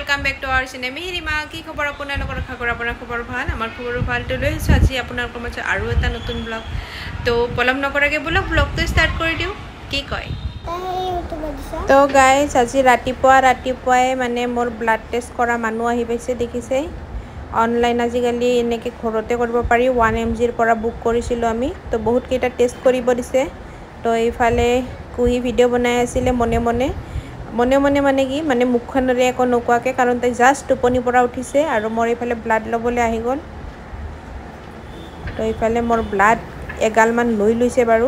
welcome back to our channel Mihirima की खबर আপোনালোকৰ আশা কৰো আপোনাৰ খবৰ ভাল আমাৰ খবৰো ভাল তো লৈ আহিছো আজি আপোনালোকৰ মাজত আৰু এটা নতুন ব্লগ তো পলম নকৰাকে ব্লগটো ষ্টাৰ্ট কৰি দিও কি কয় তো গাইস আজি ৰাতিপুৱাই মানে মোৰ ব্লাড টেষ্ট কৰা মানুহ আহি পাইছে দেখিছে অনলাইন আজিকালি এনেকে ঘৰতে কৰিব পাৰি 1mg ৰ পৰা বুক কৰিছিলো আমি তো বহুত কেইটা টেষ্ট কৰিব দিছে তো এইফালে কুহি ভিডিও বনাই আছিল মনে মানে কি মানে মুখখনৰে একো নকোৱাকে কাৰণ তাই জাস্ট টোপনি পৰা উঠিছে আৰু মোৰ এইফালে ব্লাড লবলৈ আহি গল তো এইফালে মোৰ ব্লাড এগাল মান লৈ লৈছে বাৰু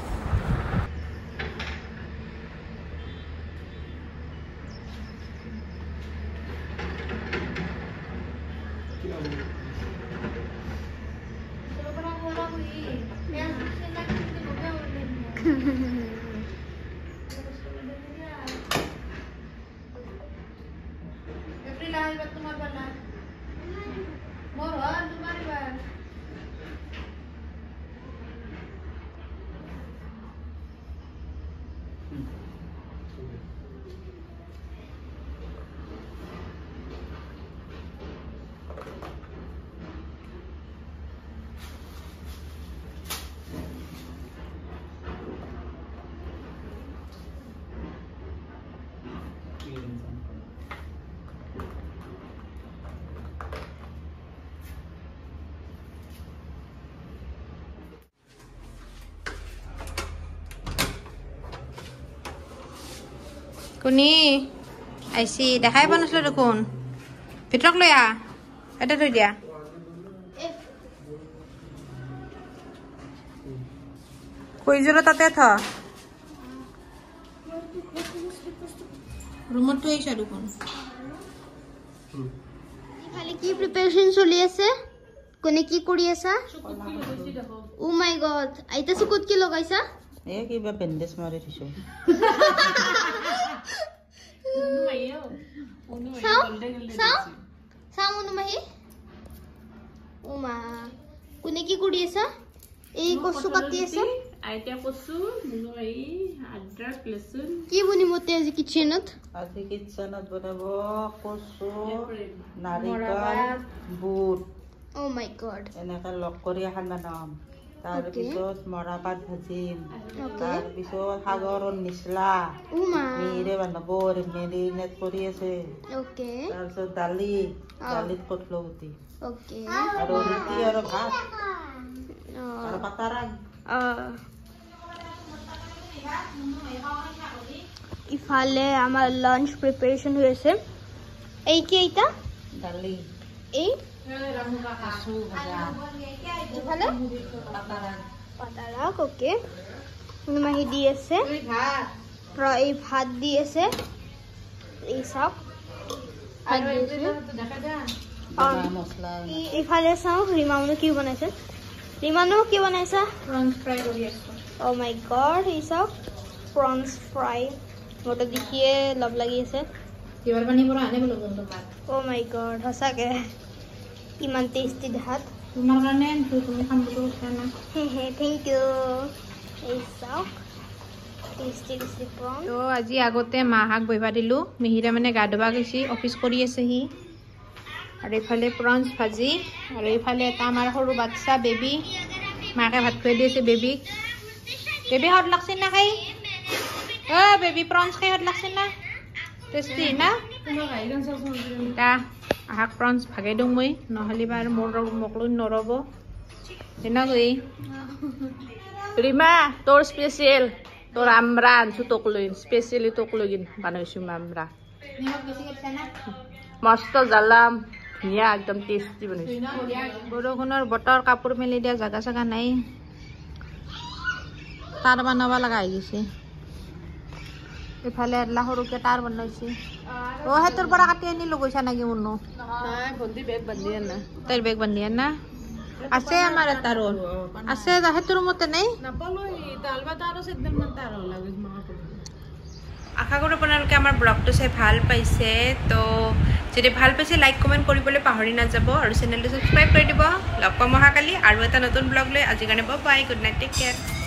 কোনি আইছি দেখাই বনছলো দেখোন ভিতৰক লৈ আ এটা থৈ দিয়া কই জৰা তাতে থ ৰুমত থৈ আইছা দেখোন খালি কি প্ৰিপাৰেচন চলি আছে কোনে কি কৰি আছা ও মাই গড আইতা সুকুত কি লগাইছা এ কিবা বেন্ডেজ মাৰি দিছো কোনে কি কৰি আছা এই কচু কাটি আছে আইতা কচু মুনৈ আদ্ৰাক লসুন কি বনি মতে আজি কিচেনত বনাব কচু নাৰিকল বুট ও মাই গড এনেকা লগ কৰি খানা নাম তাৰ পিছত মৰাপাত ভাজিম তাৰ পিছত সাগৰৰ নিছলা মিৰে বনাব মেৰিনেট কৰি আছে ওকে তাৰ পিছত দালিত কটলো গুটি ওকে আৰু ৰুটি আৰু ভাত আৰু পাতাৰাং ইফালে আমাৰ লাঞ্চ প্ৰিপাৰেচন হৈ আছে এই কি এটা দালি এই কচু ভাজা ইফালে পাতাৰাক ওকে মাহি দি আছে এই ভাত দি আছে এই সব ইফালে চাও ৰিমানো কি বনাইছে prawns fry কৰি আছো ও মাই গড এই সব prawns fry মোটা দেখিয়ে লব লাগি আছে কিবাৰ পানী পৰা আনে বলো তোমাক ও মাই গড হসাকে ইমান টেস্টি ভাত তোমাৰ কাৰণে তুমি খাম বুলি খানা থ্যাংক ইউ এই সব টেস্টি prawns তো আজি আগতে মাহাক বইবা দিলো মিহিৰা মানে গা ধুবা গৈছি অফিস কৰি আছে হি আৰু ইফালে prawns ভাজি আৰু ইফালে এটা আমাৰ সৰু বাচ্চা বেবি মাকে ভাত খুৱাই দিছে বেবি হট লাগছে না খাই বেবি prawns খাই হট লাগছে না টেস্টি না তা আহাক prawns ভাগাই দিওঁ মই নহলে বাৰ মোৰ মকলুন নৰব হেনা গই ৰিমা তোৰ স্পেশাল তোৰ আমরা আনছো তোক লৈ স্পেশালি তোক লৈ বানাইছো আমরা মস্ত জালাম ধুনীয়া একদম টেস্টি বনাইছো বৰষুণৰ বতৰ কাপোৰ মেলি দিয়া জাগা নাই তার বনাব লগা হৈ গৈছে ইফালে এলা সৰুকে তার বনাইছে ও হেতৰ পৰা কাটি আনি লগৈছা নাকি মুনো নাই ভন্টি বেগ বান্ধি আনা তাইৰ বেগ বান্ধি আনা আছে আমাৰ এটা ৰোল আছে হেতৰ মতে নাই নাপালো দালবাটা আৰু একদম তার লাগে আশা কৰো আপোনালোকে আমাৰ ব্লগটো চাই ভাল পাইছে তো যদি ভাল পাইছে লাইক কমেন্ট কৰিবলৈ পাহৰি নাযাব আৰু চেনেলটো সাবস্ক্ৰাইব কৰি দিব লগ পাম অহাকালি আৰু এটা নতুন ব্লগ লৈ আজি কাৰণে bye good night take care